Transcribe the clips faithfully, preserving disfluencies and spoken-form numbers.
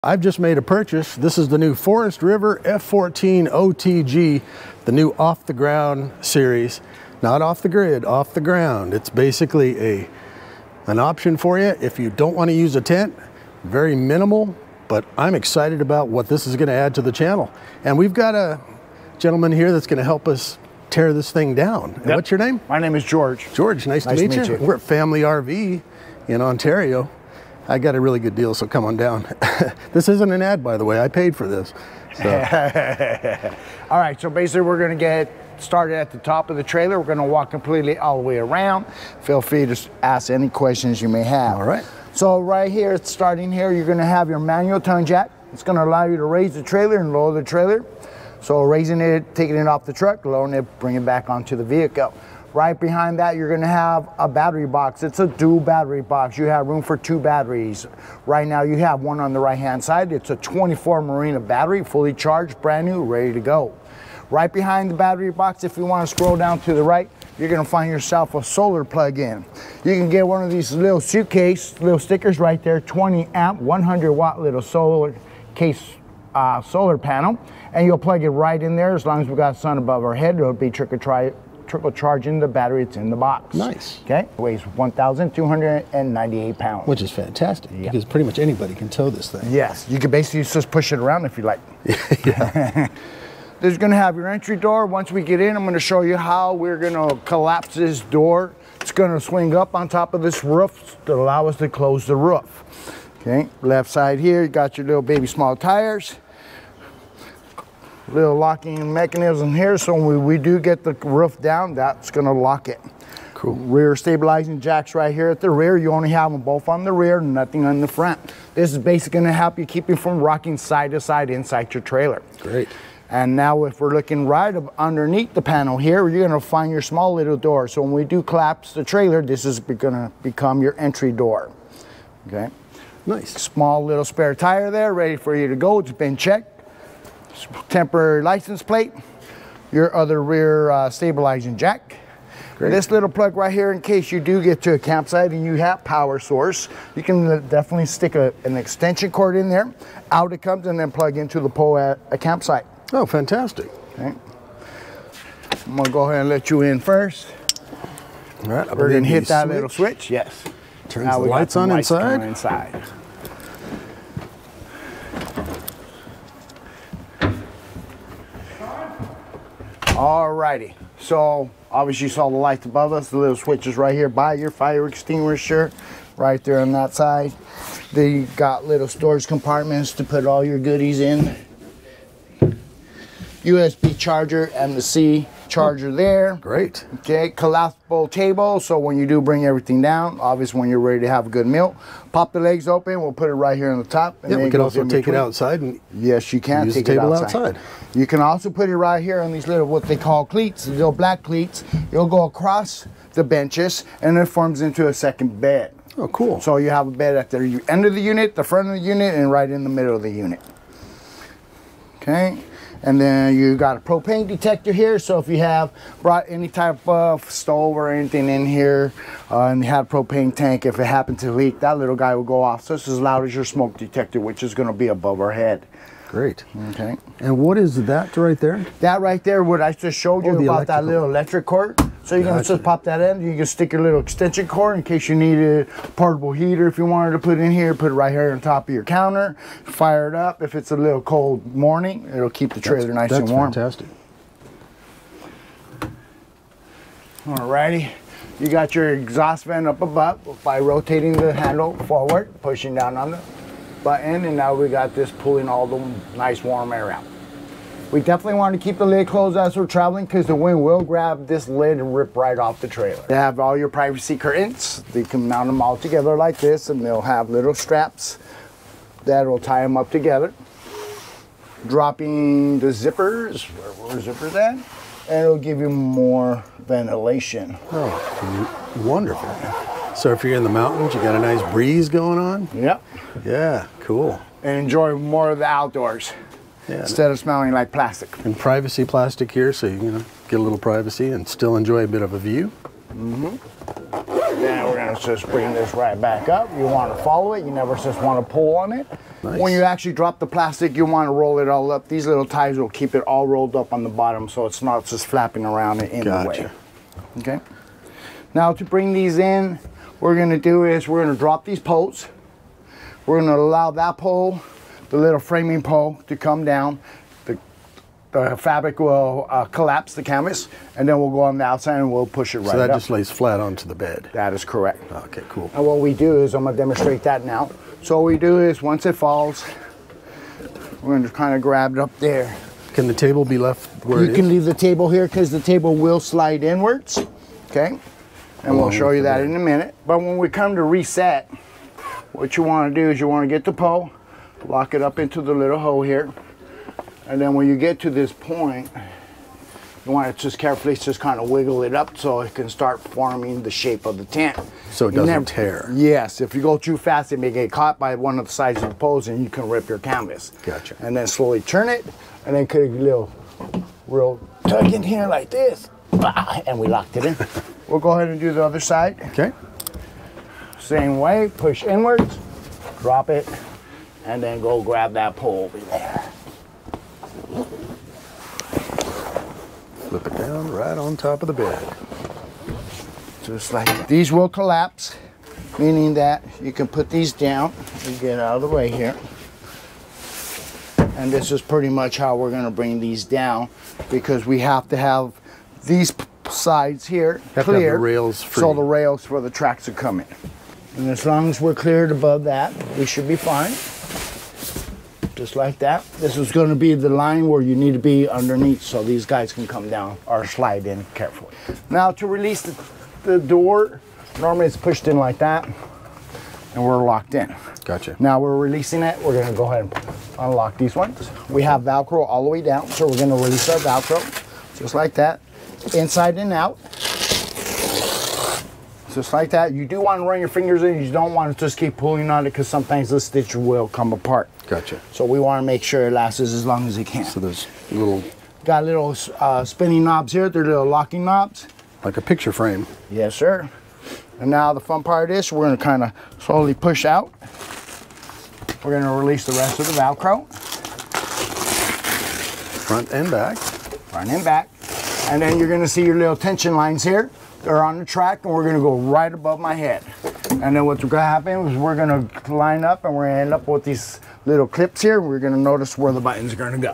I've just made a purchase. This is the new Forest River F fourteen O T G, the new off the ground series. Not off the grid, off the ground. It's basically a an option for you if you don't want to use a tent. Very minimal, but I'm excited about what this is going to add to the channel. And we've got a gentleman here that's going to help us tear this thing down. Yep. What's your name? My name is George. George, nice, nice to, meet, to meet you. you. We're at Family R V in Ontario. I got a really good deal, so come on down. This isn't an ad, by the way. I paid for this. So. All right, so basically we're going to get started at the top of the trailer. We're going to walk completely all the way around. Feel free to ask any questions you may have. All right. So right here, starting here, you're going to have your manual tongue jack. It's going to allow you to raise the trailer and lower the trailer. So raising it, taking it off the truck, lowering it, bring it back onto the vehicle. Right behind that, you're going to have a battery box. It's a dual battery box. You have room for two batteries. Right now, you have one on the right-hand side. It's a twenty-four Marina battery, fully charged, brand new, ready to go. Right behind the battery box, if you want to scroll down to the right, you're going to find yourself a solar plug-in. You can get one of these little suitcase, little stickers right there, twenty amp, one hundred watt little solar case uh, solar panel, and you'll plug it right in there. As long as we've got sun above our head, it'll be trickle try. trickle charging the battery. It's in the box. Nice. Okay. It weighs one thousand two hundred ninety-eight pounds. Which is fantastic, yeah. Because pretty much anybody can tow this thing. Yes. You can basically just push it around if you like. Yeah. There's going to have your entry door. Once we get in, I'm going to show you how we're going to collapse this door. It's going to swing up on top of this roof to allow us to close the roof. Okay. Left side here, you got your little baby small tires. Little locking mechanism here, so when we, we do get the roof down, that's going to lock it. Cool. Rear stabilizing jacks right here at the rear. You only have them both on the rear, nothing on the front. This is basically going to help you keep you from rocking side to side inside your trailer. Great. And now if we're looking right underneath the panel here, you're going to find your small little door. So when we do collapse the trailer, this is going to become your entry door. Okay. Nice. Small little spare tire there, ready for you to go. It's been checked. Temporary license plate, your other rear uh, stabilizing jack. Great. This little plug right here, in case you do get to a campsite and you have power source, you can definitely stick a, an extension cord in there. Out it comes and then plug into the pole at a campsite. Oh, fantastic. Okay. I'm gonna go ahead and let you in first. All right, we're gonna hit that switch. little switch. Yes. Turns now the lights on lights inside. inside. Alrighty, so obviously you saw the lights above us, the little switches right here by your fire extinguisher, right there on that side. They got little storage compartments to put all your goodies in. U S B charger and the C charger there. Great. Okay, collapsible table, so when you do bring everything down, obviously when you're ready to have a good meal, pop the legs open, we'll put it right here on the top. And yeah, then we can also take it outside. And yes, you can use take the table it outside. outside. You can also put it right here on these little, what they call cleats, the little black cleats. You'll go across the benches and it forms into a second bed. Oh, cool. So you have a bed at the end of the unit, the front of the unit, and right in the middle of the unit. Okay. And then you got a propane detector here, so if you have brought any type of stove or anything in here uh, and you had a propane tank, if it happened to leak, that little guy will go off. So it's as loud as your smoke detector, which is going to be above our head. Great. Okay. And what is that right there? That right there, what I just showed you oh, about that little electric cord. So you're gotcha. going to just pop that in. You can stick your little extension cord in case you need a portable heater. If you wanted to put it in here, put it right here on top of your counter. Fire it up. If it's a little cold morning, it'll keep the trailer that's, nice that's and warm. That's fantastic. Alrighty. You got your exhaust vent up above by rotating the handle forward, pushing down on the button, and now we got this pulling all the nice warm air out. We definitely want to keep the lid closed as we're traveling because the wind will grab this lid and rip right off the trailer. They have all your privacy curtains. You can mount them all together like this, and they'll have little straps that will tie them up together. Dropping the zippers, where were zippers at? And it'll give you more ventilation. Oh, wonderful. So if you're in the mountains, you got a nice breeze going on? Yep. Yeah, cool. And enjoy more of the outdoors. Yeah. Instead of smelling like plastic. And privacy plastic here, so you, you know, get a little privacy and still enjoy a bit of a view. Mm-hmm. Then we're gonna just bring this right back up. You wanna follow it, you never just wanna pull on it. Nice. When you actually drop the plastic, you wanna roll it all up. These little ties will keep it all rolled up on the bottom so it's not just flapping around in gotcha. the way. Okay. Now to bring these in, what we're gonna do is we're gonna drop these poles. We're gonna allow that pole, the little framing pole, to come down. The, the fabric will uh, collapse the canvas, and then we'll go on the outside and we'll push it right up. So that up. just lays flat onto the bed? That is correct. Okay, cool. And what we do is, I'm gonna demonstrate that now. So what we do is, once it falls, we're gonna kind of grab it up there. Can the table be left where you it is? You can leave the table here because the table will slide inwards, okay? And we'll show you that in a minute. But when we come to reset, what you want to do is you want to get the pole, lock it up into the little hole here, and then when you get to this point, you want to just carefully just kind of wiggle it up so it can start forming the shape of the tent. So it doesn't never, tear. Yes, if you go too fast, it may get caught by one of the sides of the poles and you can rip your canvas. Gotcha. And then slowly turn it, and then put a little real tug in here like this, and we locked it in. We'll go ahead and do the other side. Okay. Same way, push inwards, drop it, and then go grab that pole over there. Flip it down right on top of the bed. Just like that. These will collapse, meaning that you can put these down and get out of the way here. And this is pretty much how we're going to bring these down, because we have to have these sides here have clear, to have the rails free. So the rails for the tracks are coming. And as long as we're cleared above that, we should be fine. Just like that. This is going to be the line where you need to be underneath so these guys can come down or slide in carefully. Now to release the, the door, normally it's pushed in like that and we're locked in. Gotcha. Now we're releasing it. We're going to go ahead and unlock these ones. We have Velcro all the way down, so we're going to release our Velcro just like that, inside and out. Just like that. You do want to run your fingers in. You don't want to just keep pulling on it because sometimes the stitch will come apart. Gotcha. So we want to make sure it lasts as long as it can. So there's little... Got little uh, spinning knobs here. They're little locking knobs. Like a picture frame. Yes, sir. And now the fun part is we're going to kind of slowly push out. We're going to release the rest of the Velcro. Front and back. Front and back. And then you're going to see your little tension lines here. They're on the track, and we're going to go right above my head. And then what's going to happen is we're going to line up, and we're going to end up with these little clips here. We're going to notice where the buttons are going to go.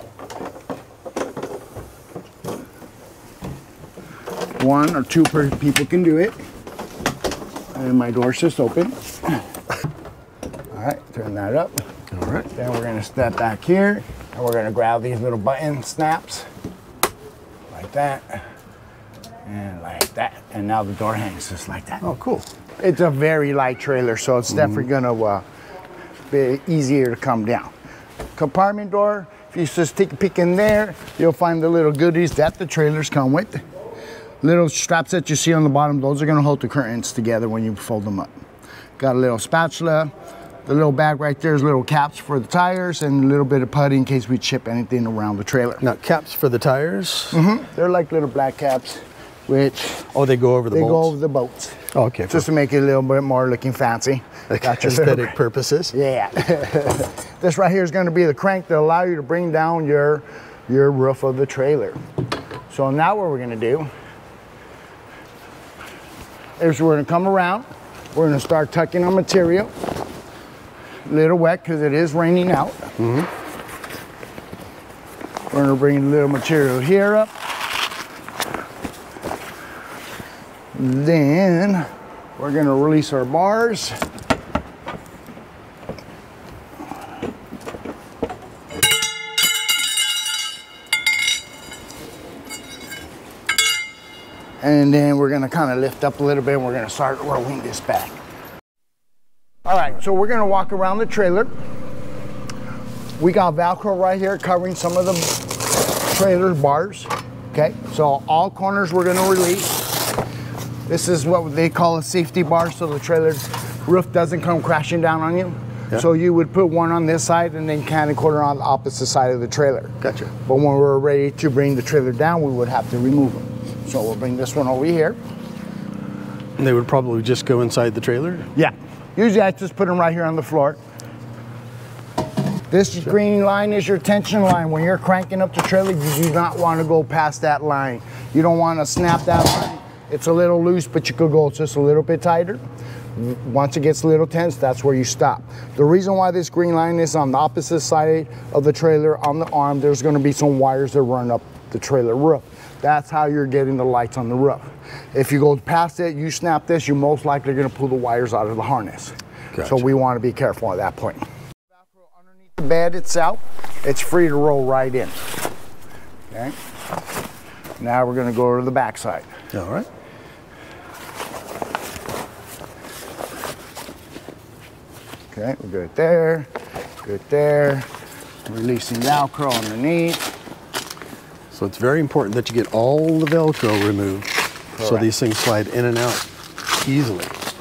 One or two per people can do it. And my door's just open. All right, turn that up. All right. Then we're going to step back here, and we're going to grab these little button snaps like that. And like that, and now the door hangs just like that. Oh, cool. It's a very light trailer, so it's mm-hmm. definitely gonna uh, be easier to come down. Compartment door, if you just take a peek in there, you'll find the little goodies that the trailers come with. Little straps that you see on the bottom, those are gonna hold the curtains together when you fold them up. Got a little spatula. The little bag right there is little caps for the tires and a little bit of putty in case we chip anything around the trailer. Now, caps for the tires? Mm-hmm. They're like little black caps. Which oh, they go over the they bolts? They go over the bolts. Oh, okay. Just to make it a little bit more looking fancy. Like aesthetic little, purposes? Yeah. This right here is going to be the crank that allow you to bring down your, your roof of the trailer. So now what we're going to do is we're going to come around. We're going to start tucking our material. A little wet because it is raining out. Mm-hmm. We're going to bring a little material here up. Then we're going to release our bars. And then we're going to kind of lift up a little bit and we're going to start rolling this back. All right, so we're going to walk around the trailer. We got Velcro right here covering some of the trailer bars. Okay, so all corners we're going to release. This is what they call a safety bar, so the trailer roof doesn't come crashing down on you. Yeah. So you would put one on this side and then can and quarter on the opposite side of the trailer. Gotcha. But when we're ready to bring the trailer down, we would have to remove them. So we'll bring this one over here. And they would probably just go inside the trailer? Yeah. Usually I just put them right here on the floor. This sure. green line is your tension line. When you're cranking up the trailer, you do not want to go past that line. You don't want to snap that line. It's a little loose, but you could go just a little bit tighter. Once it gets a little tense, that's where you stop. The reason why this green line is on the opposite side of the trailer, on the arm, there's going to be some wires that run up the trailer roof. That's how you're getting the lights on the roof. If you go past it, you snap this, you're most likely going to pull the wires out of the harness. Gotcha. So we want to be careful at that point. Underneath the bed itself, it's free to roll right in. Okay. Now we're going to go to the back side. All right. Okay, we're good there, good there. Releasing Velcro underneath. So it's very important that you get all the Velcro removed. Correct. So these things slide in and out easily.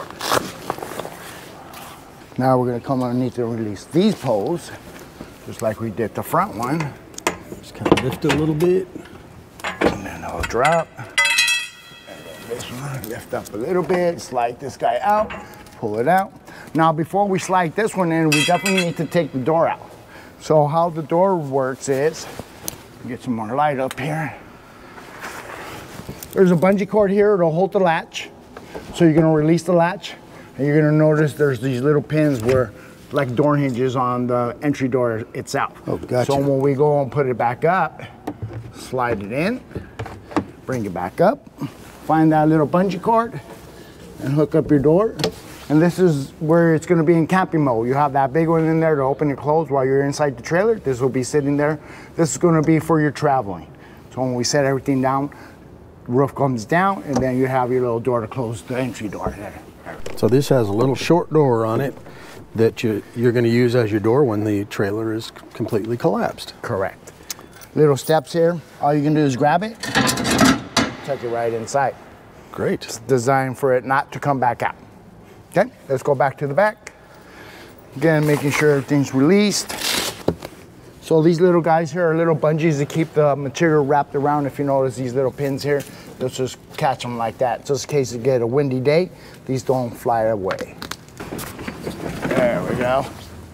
Now we're going to come underneath and release these poles, just like we did the front one. Just kind of lift it a little bit. And then I'll drop. And then this one, lift up a little bit, slide this guy out, pull it out. Now before we slide this one in, we definitely need to take the door out. So how the door works is, get some more light up here. There's a bungee cord here, it'll hold the latch. So you're gonna release the latch, and you're gonna notice there's these little pins where, like door hinges on the entry door itself. Oh, gotcha. So when we go and put it back up, slide it in, bring it back up, find that little bungee cord, and hook up your door. And this is where it's going to be in camping mode. You have that big one in there to open and close while you're inside the trailer. This will be sitting there. This is going to be for your traveling. So when we set everything down, the roof comes down, and then you have your little door to close the entry door there. So this has a little short door on it that you, you're going to use as your door when the trailer is completely collapsed. Correct. Little steps here. All you can do is grab it, tuck it right inside. Great. It's designed for it not to come back out. Okay, let's go back to the back. Again, making sure everything's released. So these little guys here are little bungees to keep the material wrapped around. If you notice these little pins here, let's just catch them like that. Just in case you get a windy day, these don't fly away. There we go.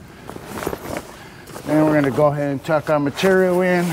Then we're gonna go ahead and tuck our material in.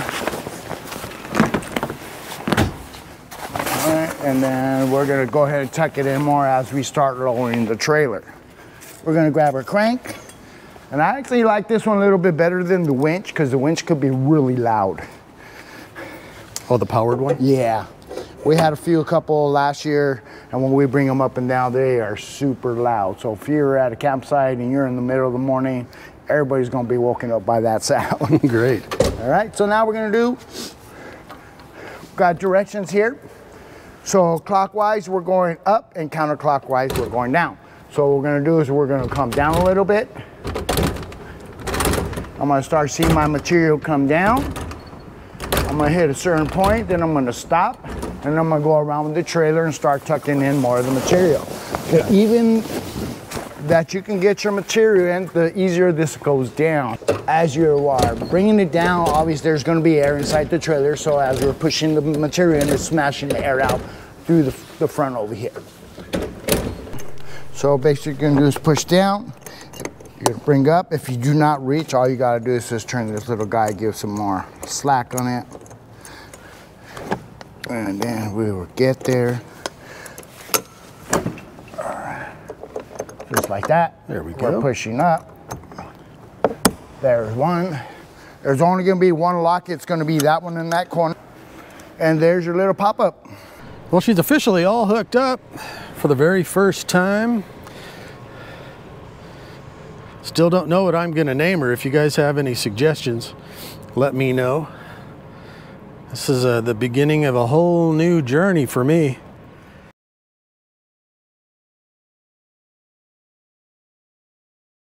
And then we're gonna go ahead and tuck it in more as we start lowering the trailer. We're gonna grab our crank. And I actually like this one a little bit better than the winch because the winch could be really loud. Oh, the powered one? Yeah. We had a few, a couple last year, and when we bring them up and down, they are super loud. So if you're at a campsite and you're in the middle of the morning, everybody's gonna be woken up by that sound. Great. All right, so now we're gonna do, got directions here. So clockwise, we're going up, and counterclockwise, we're going down. So what we're gonna do is we're gonna come down a little bit. I'm gonna start seeing my material come down. I'm gonna hit a certain point, then I'm gonna stop, and I'm gonna go around with the trailer and start tucking in more of the material. The even that you can get your material in, the easier this goes down. As you are bringing it down, obviously there's gonna be air inside the trailer, so as we're pushing the material in, it's smashing the air out through the, the front over here. So basically what you're gonna do is push down, you're gonna bring up. If you do not reach, all you gotta do is just turn this little guy, give some more slack on it. And then we will get there. Just like that. There we go. We're pushing up. There's one. There's only gonna be one lock. It's gonna be that one in that corner. And there's your little pop-up. Well, she's officially all hooked up for the very first time. Still don't know what I'm gonna name her. If you guys have any suggestions, let me know. This is uh, the beginning of a whole new journey for me.